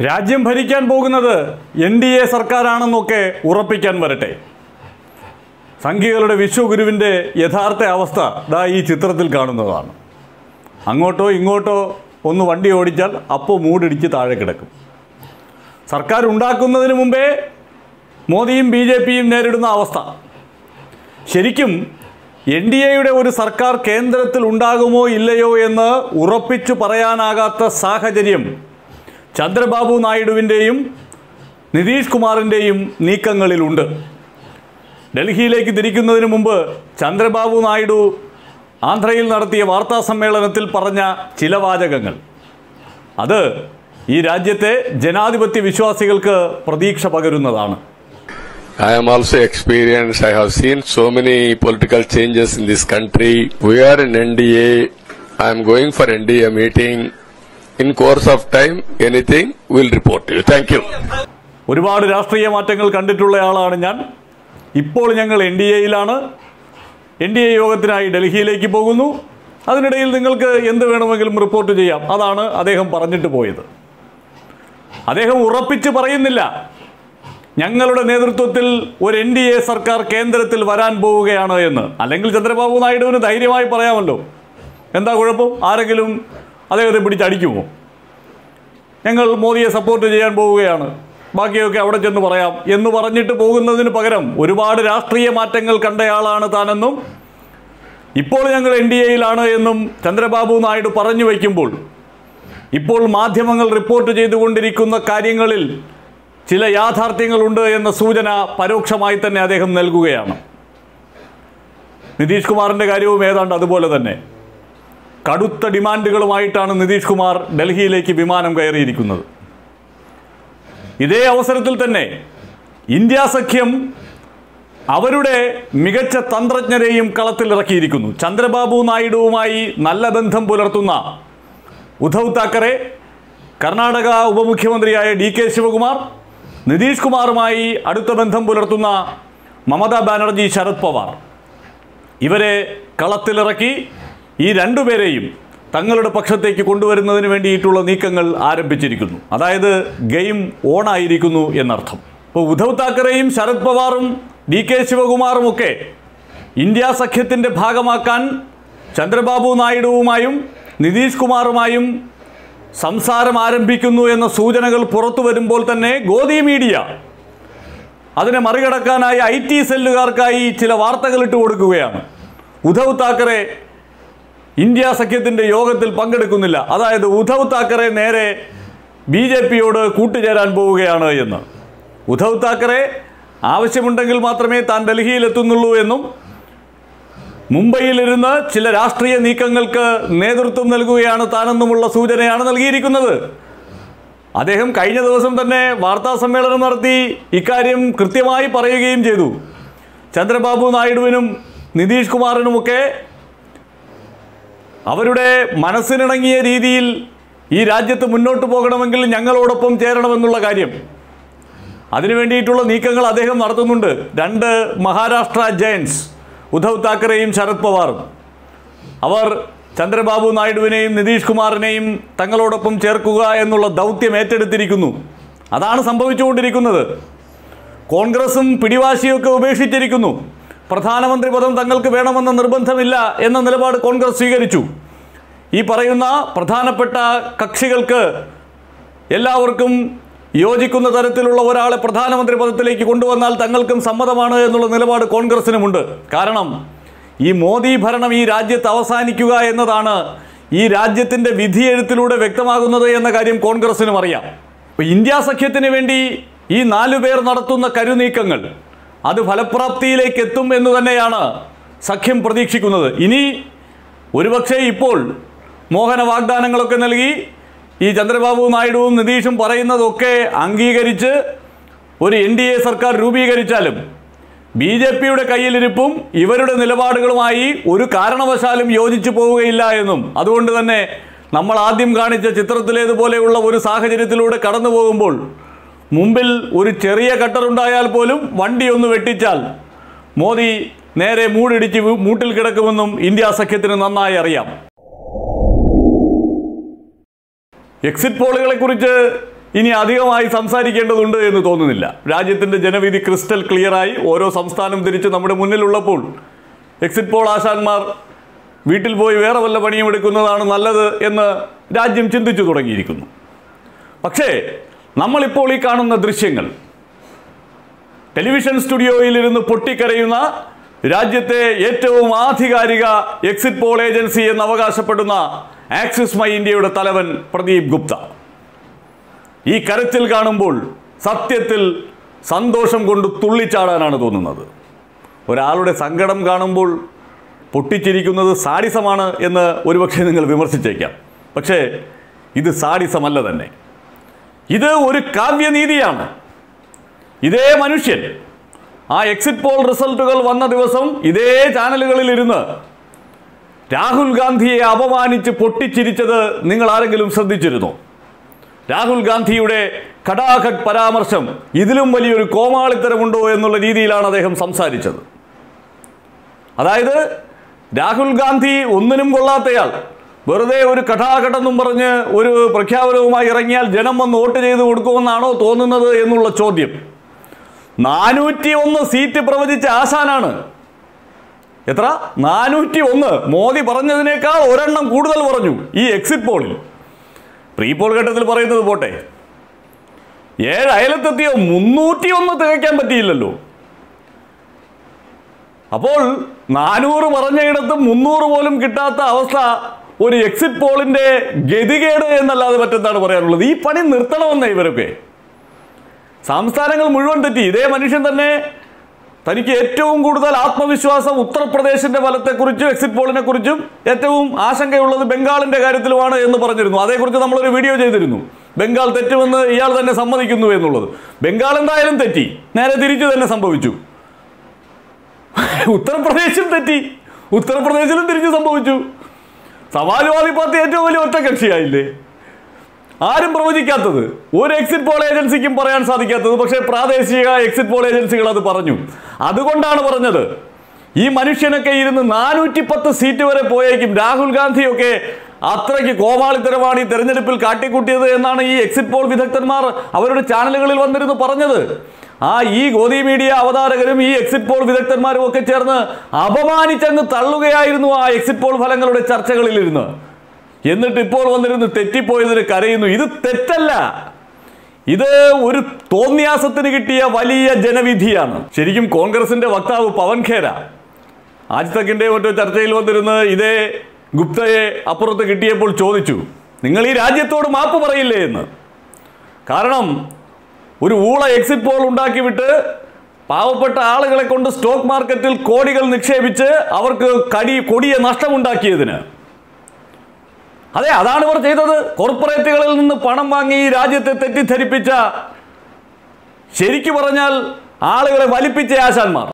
രാജ്യം ഭരിക്കാൻ പോകുന്നത് NDA സർക്കാരാണെന്നൊക്കെ ഉറപ്പിക്കാൻ വരട്ടെ. സംഘികളുടെ വിശ്വഗുരുവിൻ്റെ യഥാർത്ഥ അവസ്ഥ ദാ ഈ ചിത്രത്തിൽ കാണുന്നതാണ്. അങ്ങോട്ടോ ഇങ്ങോട്ടോ ഒന്ന് വണ്ടി ഓടിച്ചാൽ അപ്പോൾ മൂടിടിച്ച് താഴെ കിടക്കും. സർക്കാർ ഉണ്ടാക്കുന്നതിന് മുമ്പേ മോദിയും BJPയും നേരിടുന്ന അവസ്ഥ. ശരിക്കും NDAയുടെ ഒരു സർക്കാർ കേന്ദ്രത്തിൽ ഉണ്ടാകുമോ ഇല്ലയോ എന്ന് ഉറപ്പിച്ചു പറയാനാകാത്ത സാഹചര്യം ചന്ദ്രബാബു നായിഡുവിൻ്റെയും നിതീഷ് കുമാറിൻ്റെയും നീക്കങ്ങളിലുണ്ട്. ഡൽഹിയിലേക്ക് തിരിക്കുന്നതിന് മുമ്പ് ചന്ദ്രബാബു നായിഡു ആന്ധ്രയിൽ നടത്തിയ വാർത്താ സമ്മേളനത്തിൽ പറഞ്ഞ ചില വാചകങ്ങൾ അത് ഈ രാജ്യത്തെ ജനാധിപത്യ വിശ്വാസികൾക്ക് പ്രതീക്ഷ പകരുന്നതാണ്. I am also experienced. I have seen so many political changes in this country. We are in NDA. I am going for NDA meeting. In course of time, anything will report to you. Thank you. ഒരുപാട് രാഷ്ട്രീയ മാറ്റങ്ങൾ കണ്ടിട്ടുള്ള ആളാണ് ഞാൻ. ഇപ്പോൾ ഞങ്ങൾ NDAയിലാണ്. NDA യോഗത്തിനായി ഡൽഹിയിലേക്ക് പോകുന്നു. അതിനിടയിൽ നിങ്ങൾക്ക് എന്ത് വേണമെങ്കിലും റിപ്പോർട്ട് ചെയ്യാം. അതാണ് അദ്ദേഹം പറഞ്ഞിട്ട് പോയത്. അദ്ദേഹം ഉറപ്പിച്ച് പറയുന്നില്ല ഞങ്ങളുടെ നേതൃത്വത്തിൽ ഒരു NDA സർക്കാർ കേന്ദ്രത്തിൽ വരാൻ പോവുകയാണ് എന്ന്. അല്ലെങ്കിൽ ചന്ദ്രബാബു നായിഡുവിന് ധൈര്യമായി പറയാമല്ലോ. എന്താ കുഴപ്പം? ആരെങ്കിലും അദ്ദേഹത്തെ പിടിച്ചടിക്കുമോ? ഞങ്ങൾ മോദിയെ സപ്പോർട്ട് ചെയ്യാൻ പോവുകയാണ്, ബാക്കിയൊക്കെ അവിടെ ചെന്ന് പറയാം എന്ന് പറഞ്ഞിട്ട് പോകുന്നതിന് പകരം ഒരുപാട് രാഷ്ട്രീയ മാറ്റങ്ങൾ കണ്ടയാളാണ് താനെന്നും ഇപ്പോൾ ഞങ്ങൾ NDAയിലാണ് എന്നും ചന്ദ്രബാബു നായിഡു പറഞ്ഞു വയ്ക്കുമ്പോൾ ഇപ്പോൾ മാധ്യമങ്ങൾ റിപ്പോർട്ട് ചെയ്തുകൊണ്ടിരിക്കുന്ന കാര്യങ്ങളിൽ ചില യാഥാർത്ഥ്യങ്ങളുണ്ട് എന്ന സൂചന പരോക്ഷമായി തന്നെ അദ്ദേഹം നൽകുകയാണ്. നിതീഷ് കുമാറിൻ്റെ കാര്യവും ഏതാണ്ട് അതുപോലെ തന്നെ. കടുത്ത ഡിമാൻഡുകളുമായിട്ടാണ് നിതീഷ് കുമാർ ഡൽഹിയിലേക്ക് വിമാനം കയറിയിരിക്കുന്നത്. ഇതേ അവസരത്തിൽ തന്നെ ഇന്ത്യ സഖ്യം അവരുടെ മികച്ച തന്ത്രജ്ഞരെയും കളത്തിലിറക്കിയിരിക്കുന്നു. ചന്ദ്രബാബു നായിഡുവുമായി നല്ല ബന്ധം പുലർത്തുന്ന ഉദ്ധവ് താക്കറെ, കർണാടക ഉപമുഖ്യമന്ത്രിയായ DK ശിവകുമാർ, നിതീഷ് കുമാറുമായി അടുത്ത ബന്ധം പുലർത്തുന്ന മമതാ ബാനർജി, ശരത് പവാർ, ഇവരെ കളത്തിലിറക്കി ഈ രണ്ടുപേരെയും തങ്ങളുടെ പക്ഷത്തേക്ക് കൊണ്ടുവരുന്നതിന് വേണ്ടിയിട്ടുള്ള നീക്കങ്ങൾ ആരംഭിച്ചിരിക്കുന്നു. അതായത് ഗെയിം ഓണായിരിക്കുന്നു എന്നർത്ഥം. ഇപ്പോൾ ഉദ്ധവ് താക്കറെയും ശരത് പവാറും DK ശിവകുമാറുമൊക്കെ ഇന്ത്യ സഖ്യത്തിൻ്റെ ഭാഗമാക്കാൻ ചന്ദ്രബാബു നായിഡുവുമായും നിതീഷ് കുമാറുമായും സംസാരം ആരംഭിക്കുന്നു എന്ന സൂചനകൾ പുറത്തു വരുമ്പോൾ തന്നെ ഗോദി മീഡിയ അതിനെ മറികടക്കാനായി IT സെല്ലുകാർക്കായി ചില വാർത്തകൾ ഇട്ട് കൊടുക്കുകയാണ്. ഉദ്ധവ് താക്കറെ ഇന്ത്യ സഖ്യത്തിൻ്റെ യോഗത്തിൽ പങ്കെടുക്കുന്നില്ല, അതായത് ഉദ്ധവ് താക്കറെ നേരെ BJPയോട് കൂട്ടുചേരാൻ പോവുകയാണ് എന്ന്. ഉദ്ധവ് താക്കറെ ആവശ്യമുണ്ടെങ്കിൽ മാത്രമേ താൻ ഡൽഹിയിലെത്തുന്നുള്ളൂ എന്നും മുംബൈയിലിരുന്ന് ചില രാഷ്ട്രീയ നീക്കങ്ങൾക്ക് നേതൃത്വം നൽകുകയാണ് താനെന്നുമുള്ള സൂചനയാണ് നൽകിയിരിക്കുന്നത്. അദ്ദേഹം കഴിഞ്ഞ ദിവസം തന്നെ വാർത്താ സമ്മേളനം നടത്തി ഇക്കാര്യം കൃത്യമായി പറയുകയും ചെയ്തു. ചന്ദ്രബാബു നായിഡുവിനും നിതീഷ് കുമാറിനുമൊക്കെ അവരുടെ മനസ്സിനിണങ്ങിയ രീതിയിൽ ഈ രാജ്യത്ത് മുന്നോട്ട് പോകണമെങ്കിൽ ഞങ്ങളോടൊപ്പം ചേരണമെന്നുള്ള കാര്യം, അതിനു വേണ്ടിയിട്ടുള്ള നീക്കങ്ങൾ അദ്ദേഹം നടത്തുന്നുണ്ട്. രണ്ട് മഹാരാഷ്ട്ര ജയൻസ് ഉദ്ധവ് താക്കറെയും ശരത് പവാറും അവർ ചന്ദ്രബാബു നായിഡുവിനെയും നിതീഷ് കുമാറിനെയും തങ്ങളോടൊപ്പം ചേർക്കുക എന്നുള്ള ദൗത്യം ഏറ്റെടുത്തിരിക്കുന്നു. അതാണ് സംഭവിച്ചുകൊണ്ടിരിക്കുന്നത്. കോൺഗ്രസും പിടിവാശിയൊക്കെ ഉപേക്ഷിച്ചിരിക്കുന്നു. പ്രധാനമന്ത്രി പദം തങ്ങൾക്ക് വേണമെന്ന നിർബന്ധമില്ല എന്ന നിലപാട് കോൺഗ്രസ് സ്വീകരിച്ചു. ഈ പറയുന്ന പ്രധാനപ്പെട്ട കക്ഷികൾക്ക് എല്ലാവർക്കും യോജിക്കുന്ന തരത്തിലുള്ള ഒരാളെ പ്രധാനമന്ത്രി പദത്തിലേക്ക് കൊണ്ടുവന്നാൽ തങ്ങൾക്കും സമ്മതമാണ് എന്നുള്ള നിലപാട് കോൺഗ്രസിനുമുണ്ട്. കാരണം ഈ മോദി ഭരണം ഈ രാജ്യത്ത് അവസാനിക്കുക എന്നതാണ് ഈ രാജ്യത്തിൻ്റെ വിധിയെഴുത്തിലൂടെ വ്യക്തമാകുന്നത് എന്ന കാര്യം കോൺഗ്രസിനും അറിയാം. അപ്പോൾ ഇന്ത്യ സഖ്യത്തിന് വേണ്ടി ഈ 4 പേർ നടത്തുന്ന കരുനീക്കങ്ങൾ അത് ഫലപ്രാപ്തിയിലേക്ക് എത്തും എന്ന് തന്നെയാണ് സഖ്യം പ്രതീക്ഷിക്കുന്നത്. ഇനി ഒരുപക്ഷെ ഇപ്പോൾ മോഹന വാഗ്ദാനങ്ങളൊക്കെ നൽകി ഈ ചന്ദ്രബാബു നായിഡുവും നിതീഷും പറയുന്നതൊക്കെ അംഗീകരിച്ച് ഒരു NDA സർക്കാർ രൂപീകരിച്ചാലും BJPയുടെ കയ്യിലിരിപ്പും ഇവരുടെ നിലപാടുകളുമായി ഒരു കാരണവശാലും യോജിച്ചു പോവുകയില്ല എന്നും, അതുകൊണ്ട് തന്നെ നമ്മൾ ആദ്യം കാണിച്ച ചിത്രത്തിലേതുപോലെയുള്ള ഒരു സാഹചര്യത്തിലൂടെ കടന്നു പോകുമ്പോൾ മുമ്പിൽ ഒരു ചെറിയ കട്ടറുണ്ടായാൽ പോലും വണ്ടി ഒന്ന് വെട്ടിച്ചാൽ മോദി നേരെ മൂടിടിച്ച് മൂട്ടിൽ കിടക്കുമെന്നും ഇന്ത്യ സഖ്യത്തിന് നന്നായി അറിയാം. എക്സിറ്റ് പോളുകളെക്കുറിച്ച് ഇനി അധികമായി സംസാരിക്കേണ്ടതുണ്ട് എന്ന് തോന്നുന്നില്ല. രാജ്യത്തിൻ്റെ ജനവിധി ക്രിസ്റ്റൽ ക്ലിയറായി ഓരോ സംസ്ഥാനം തിരിച്ച് നമ്മുടെ മുന്നിലുള്ളപ്പോൾ എക്സിറ്റ് പോൾ ആശാന്മാർ വീട്ടിൽ പോയി വേറെ വല്ല പണിയും എടുക്കുന്നതാണ് നല്ലത് എന്ന് രാജ്യം ചിന്തിച്ചു തുടങ്ങിയിരിക്കുന്നു. പക്ഷേ നമ്മളിപ്പോൾ ഈ കാണുന്ന ദൃശ്യങ്ങൾ ടെലിവിഷൻ സ്റ്റുഡിയോയിലിരുന്ന് പൊട്ടിക്കരയുന്ന രാജ്യത്തെ ഏറ്റവും ആധികാരിക എക്സിറ്റ് പോൾ ഏജൻസി എന്ന് അവകാശപ്പെടുന്ന ആക്സിസ് മൈ ഇന്ത്യയുടെ തലവൻ പ്രദീപ് ഗുപ്ത. ഈ കരച്ചിൽ കാണുമ്പോൾ സത്യത്തിൽ സന്തോഷം കൊണ്ട് തുള്ളിച്ചാടാനാണ് തോന്നുന്നത്. ഒരാളുടെ സങ്കടം കാണുമ്പോൾ പൊട്ടിച്ചിരിക്കുന്നത് സാഡിസമാണ് എന്ന് ഒരുപക്ഷെ നിങ്ങൾ വിമർശിച്ചേക്കാം. പക്ഷേ ഇത് സാഡിസമല്ല തന്നെ, ഇത് ഒരു കാവ്യനീതിയാണ്. ഇതേ മനുഷ്യൻ ആ എക്സിറ്റ് പോൾ റിസൾട്ടുകൾ വന്ന ദിവസം ഇതേ ചാനലുകളിൽ ഇരുന്ന് രാഹുൽ ഗാന്ധിയെ അപമാനിച്ച് പൊട്ടിച്ചിരിച്ചത് നിങ്ങൾ ആരെങ്കിലും ശ്രദ്ധിച്ചിരുന്നോ? രാഹുൽ ഗാന്ധിയുടെ ഖടാഖട്ട് പരാമർശം ഇതിലും വലിയൊരു കോമാളിത്തരമുണ്ടോ എന്നുള്ള രീതിയിലാണ് അദ്ദേഹം സംസാരിച്ചത്. അതായത് രാഹുൽ ഗാന്ധി ഒന്നിനും കൊള്ളാത്തയാൾ, വെറുതെ ഒരു ഖടാഖട്ടെന്നും പറഞ്ഞ് ഒരു പ്രഖ്യാപനവുമായി ഇറങ്ങിയാൽ ജനം വന്ന് വോട്ട് ചെയ്ത് കൊടുക്കുമെന്നാണോ തോന്നുന്നത് എന്നുള്ള ചോദ്യം. 401 സീറ്റ് പ്രവചിച്ച ആശാനാണ്. എത്ര? 401. മോദി പറഞ്ഞതിനേക്കാൾ ഒരെണ്ണം കൂടുതൽ പറഞ്ഞു ഈ എക്സിറ്റ് പോളിൽ. പ്രീ പോൾ ഘട്ടത്തിൽ പറയുന്നത് പോട്ടെ, 7 അയലത്തെത്തിയോ 301 തികയ്ക്കാൻ പറ്റിയില്ലല്ലോ. അപ്പോൾ 400 പറഞ്ഞയിടത്തും 300 പോലും കിട്ടാത്ത അവസ്ഥ ഒരു എക്സിറ്റ് പോളിന്റെ ഗതികേട് എന്നല്ലാതെ മറ്റെന്താണ് പറയാനുള്ളത്? ഈ പണി നിർത്തണമെന്നേ ഇവരൊക്കെ. സംസ്ഥാനങ്ങൾ മുഴുവൻ തെറ്റി. ഇതേ മനുഷ്യൻ തന്നെ തനിക്ക് ഏറ്റവും കൂടുതൽ ആത്മവിശ്വാസം ഉത്തർപ്രദേശിന്റെ ഫലത്തെക്കുറിച്ചും എക്സിറ്റ് പോളിനെ കുറിച്ചും ഏറ്റവും ആശങ്കയുള്ളത് ബംഗാളിന്റെ കാര്യത്തിലുമാണ് എന്ന് പറഞ്ഞിരുന്നു. അതേക്കുറിച്ച് നമ്മളൊരു വീഡിയോ ചെയ്തിരുന്നു. ബംഗാൾ തെറ്റുമെന്ന് ഇയാൾ തന്നെ സമ്മതിക്കുന്നു എന്നുള്ളത്. ബംഗാൾ എന്തായാലും തെറ്റി, നേരെ തിരിച്ചു തന്നെ സംഭവിച്ചു. ഉത്തർപ്രദേശും തെറ്റി, ഉത്തർപ്രദേശിലും തിരിച്ചു സംഭവിച്ചു. സമാജ്വാദി പാർട്ടി ഏറ്റവും വലിയ ഒറ്റകക്ഷിയായില്ലേ? ആരും പ്രവചിക്കാത്തത്, ഒരു എക്സിറ്റ് പോൾ ഏജൻസിക്കും പറയാൻ സാധിക്കാത്തത്, പക്ഷേ പ്രാദേശിക എക്സിറ്റ് പോൾ ഏജൻസികൾ അത് പറഞ്ഞു. അതുകൊണ്ടാണ് പറഞ്ഞത് ഈ മനുഷ്യനൊക്കെ ഇരുന്ന് 410 സീറ്റ് വരെ പോയേക്കും. രാഹുൽ ഗാന്ധിയൊക്കെ അത്രയ്ക്ക് കോമാളിത്തരമാണ് ഈ തെരഞ്ഞെടുപ്പിൽ കാട്ടിക്കൂട്ടിയത് എന്നാണ് ഈ എക്സിറ്റ് പോൾ വിദഗ്ധന്മാർ അവരുടെ ചാനലുകളിൽ വന്നിരുന്ന് പറഞ്ഞത്. ഈ ഗോദി മീഡിയ അവതാരകരും ഈ എക്സിറ്റ് പോൾ വിദഗ്ധന്മാരും ഒക്കെ ചേർന്ന് അപമാനിച്ചങ്ങ് തള്ളുകയായിരുന്നു ആ എക്സിറ്റ് പോൾ ഫലങ്ങളുടെ ചർച്ചകളിലിരുന്ന്. എന്നിട്ട് ഇപ്പോൾ വന്നിരുന്ന് തെറ്റിപ്പോയതിന് കരയുന്നു. ഇത് തെറ്റല്ല, ഇത് ഒരു തോന്നിയാസത്തിന് കിട്ടിയ വലിയ ജനവിധിയാണ്. ശരിക്കും കോൺഗ്രസിന്റെ വക്താവ് പവൻ ഖേര ആജ് തക്കിന്റെ മറ്റോ ചർച്ചയിൽ വന്നിരുന്ന് ഇതേ ഗുപ്തയെ അപ്പുറത്ത് കിട്ടിയപ്പോൾ ചോദിച്ചു, നിങ്ങൾ ഈ രാജ്യത്തോട് മാപ്പ് പറയില്ലേ എന്ന്. കാരണം ഒരു ഊള എക്സിറ്റ് പോൾ ഉണ്ടാക്കിവിട്ട് പാവപ്പെട്ട ആളുകളെ കൊണ്ട് സ്റ്റോക്ക് മാർക്കറ്റിൽ കോടികൾ നിക്ഷേപിച്ച് അവർക്ക് കൊടിയ നഷ്ടമുണ്ടാക്കിയതിന്, അതെ അതാണ് ഇവർ ചെയ്തത്. കോർപ്പറേറ്റുകളിൽ നിന്ന് പണം വാങ്ങി ഈ രാജ്യത്തെ തെറ്റിദ്ധരിപ്പിച്ച, ശരിക്കു പറഞ്ഞാൽ ആളുകളെ വലിപ്പിച്ച ആശാന്മാർ.